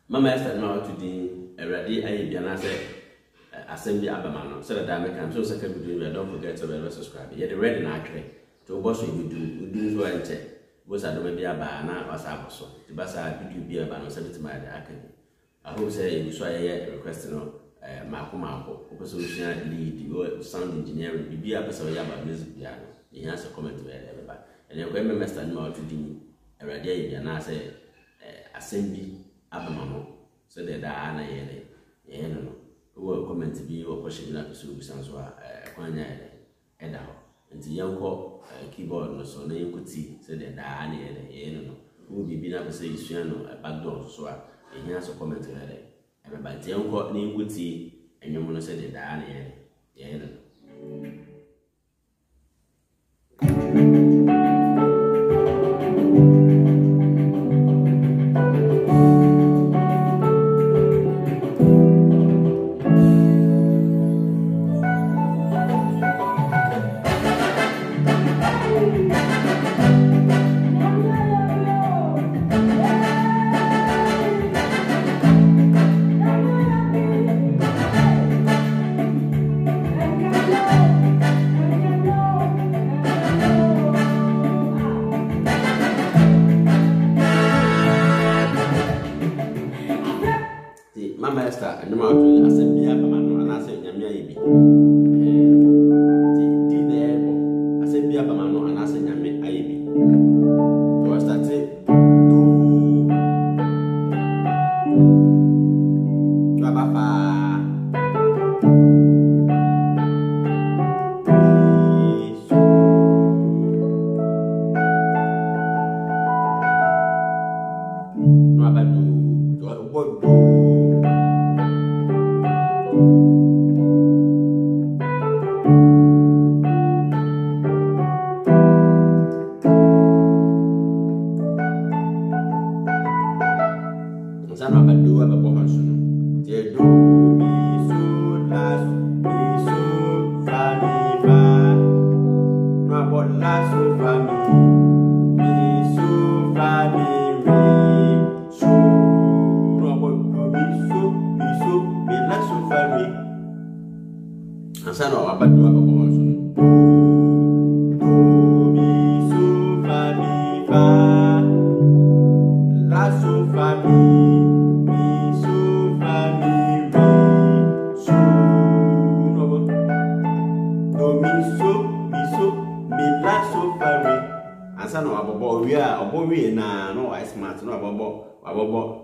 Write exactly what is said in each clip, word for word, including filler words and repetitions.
Mama Esther no to din already ayi bia na say assembly abama no so that make am so second video don't forget to subscribe. You the ready na atwe to boss you do do so enche boss adoma bia ba na wasa boso ti basa video bia ba no so bit my akani. I hope say you so aye request no eh mako mako o person lead you sound engineering bia person ya ba music bia no you answer comment we e ba and you go remember stand no to din already ayi bia na say assembly abamamo so that da ana yele ye no wo comment bi wo question na so bi sanso a kwanya yele eda ho nti yanko keyboard no so na yankuti so that da ana yele ye no wo bibi na say isua no backdoor so a ehia so comment yele e ba nti yanko na yankuti enwom no so that da ana yele ye no Mama Esther, and no matter assembly abamano and I say nyame ayebi. Eh di di ebo assembly abamano and I say nyame ayebi. To start it do baba fa no abadu to obo do Sana badu apa pohon sunu. Dia do mi so la mi so fa mi fa. No abot la so fa mi mi so fa mi mi so. No abot do mi so mi so mi la so fa mi. Sana abadu apa pohon sunu. Do mi so fa mi fa. La so fa mi. Asa no abobo wi a obo wi na no I smart no abobo abobo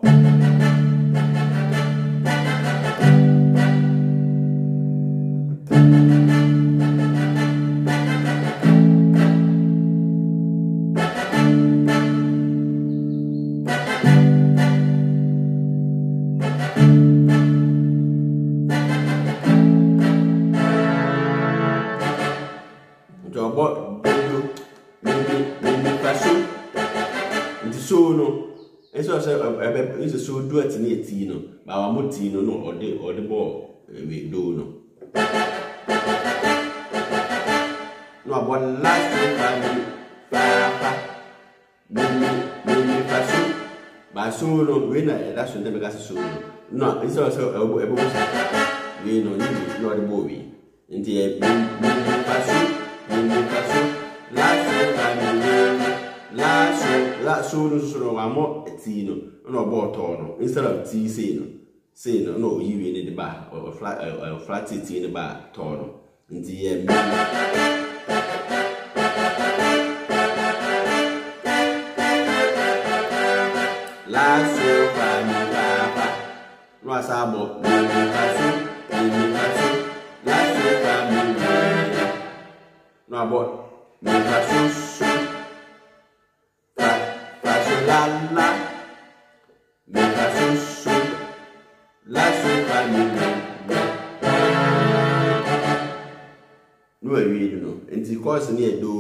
Jobo so no eso say e so so do atini eti no ba wa moti no no ode ode bo we do no no abon la so fa ni fa fa ni ni fa so ba so no we na e da so de be ga so no no eso so e bo e bo we no ni no ode bo we nti e ni fa so ni fa so la so fa ni La so la so no so no amo ti no no bo to no instead of ti say no say no no you we need the bar or flat or flat ti in the bar to no nti e la so fa mi fa fa no asa mo ni fa so ni fa so la so fa mi no abo ni fa so so la la mi fa so so la so fa mi no e wi no enti course ni e do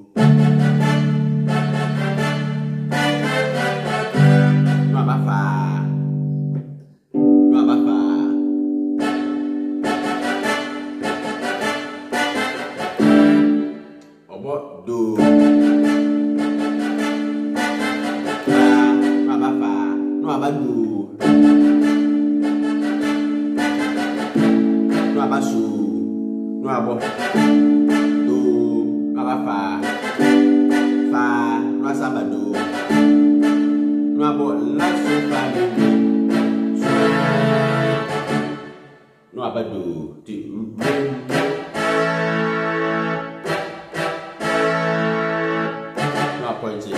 no ba fa no ba fa obo do abadu no abasu no abo do no abafa fa no asabado no abo la so fa no abadu ti no appointed.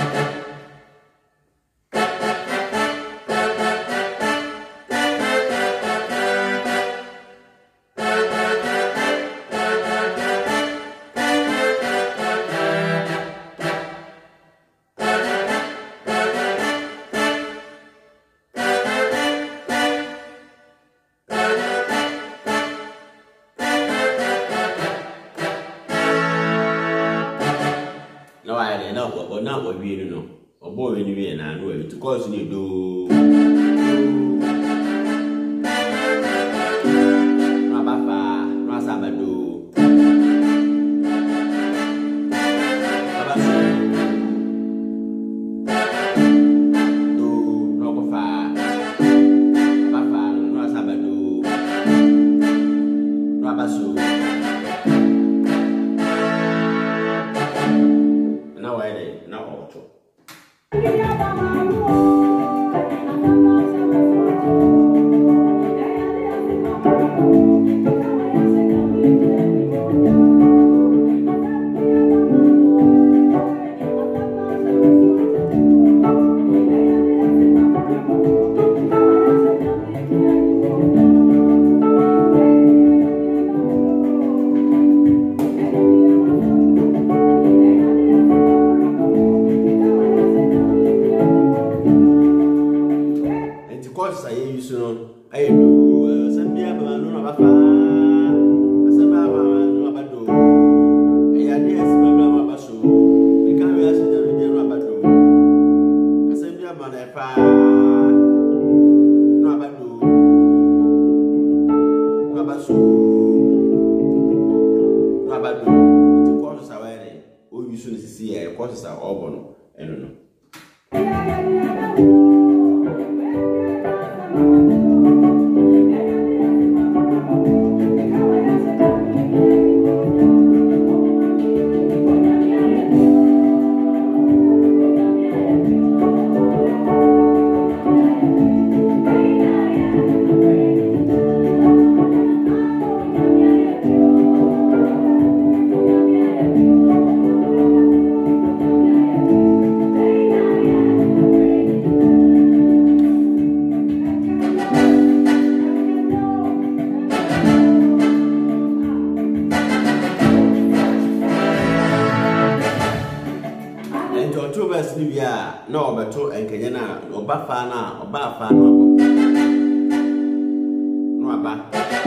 No, I didn't know what not what we know. Or boy, anyway, and I know it to cause you do. Rabafa, Rasabado. Do, Robofa, Rabafa, Rasabado. Rabasu. Now I now auto. I use I do send me a man about I send my man about do. I had yes, my about so. We can't ask the about do. I send me a man a fire. No about do. No about so. No about do. The courses are wearing. Oh, you soon see a courses are all born. I don't know. No, but to and Kenya, or Bafana, or Bafana. No, about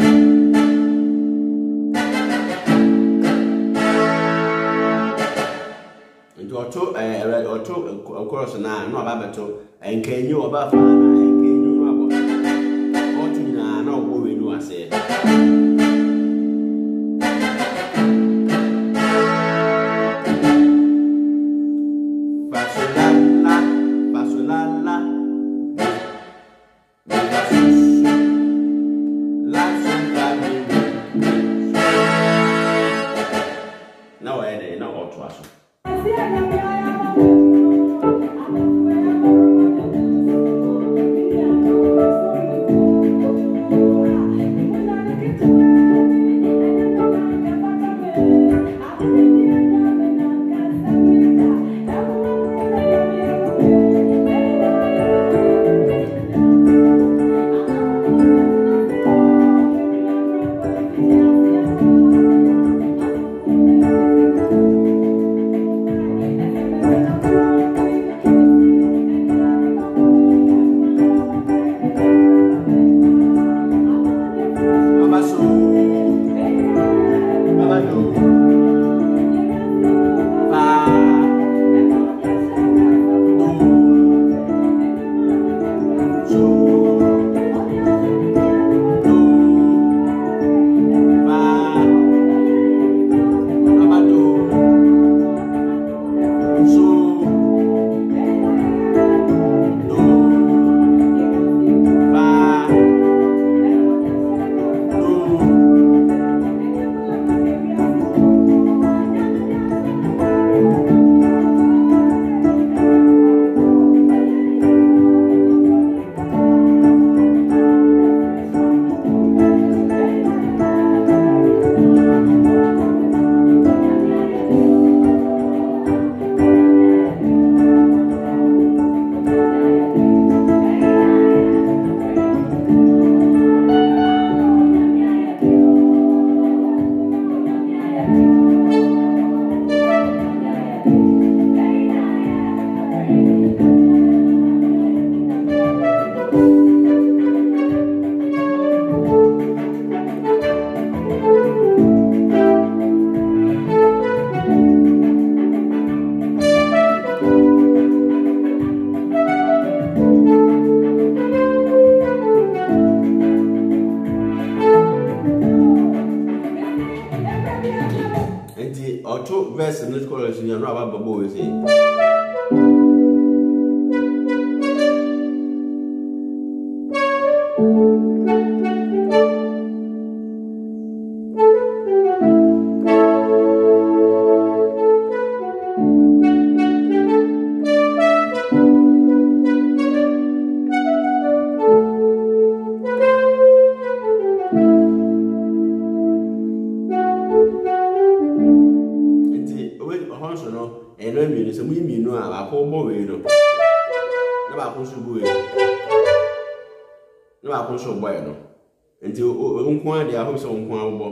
into a two, a red or two, of course, now, no, about to and can you about Bafana and can you know about what you know, what we know, I say. No, I no auto. verse in this chorus, you know about Babo is saying. And no mean so we mean no I call boy no. No I push boy. No I push boy no. Until unquan the house on quan.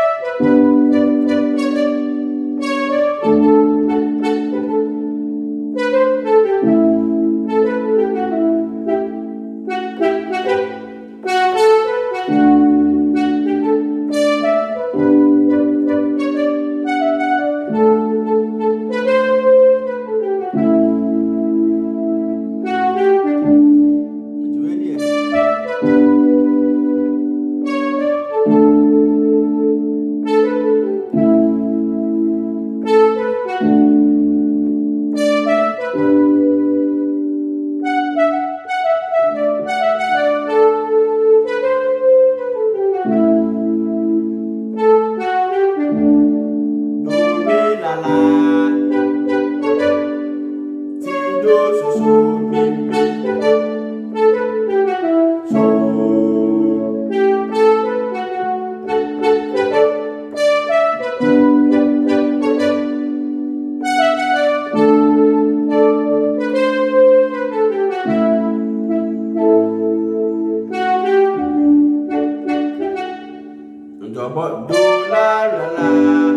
But do la la la,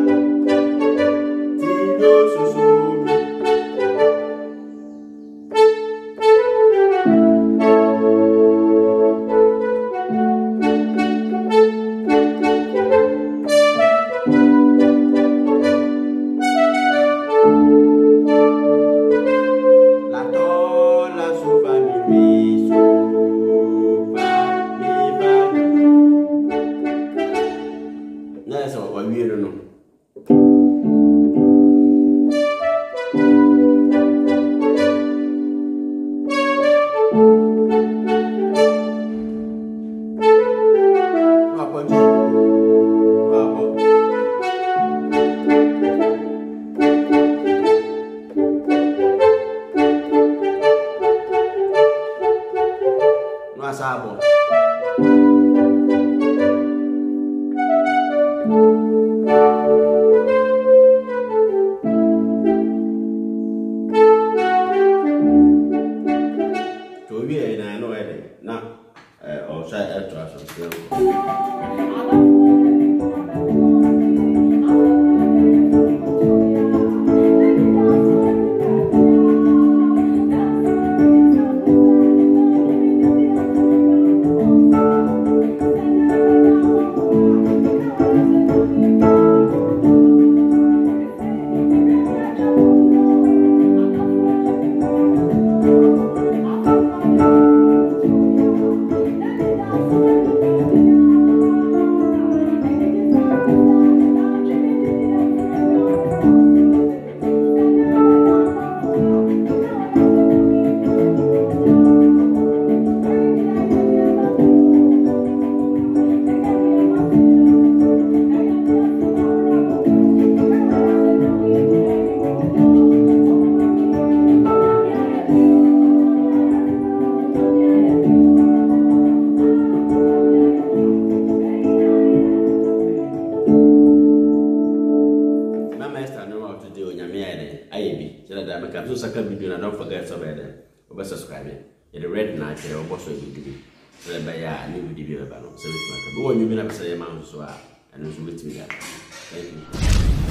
do so so. La do la so fa mi mi so fa mi fa. That's all I really know. No asabo. Now, I'll try to try something. So second video, and don't forget to subscribe. You're red night, you're also a video. So by a new video about so it's like, go on, you may have say a mouse, so I and also with me. Thank you.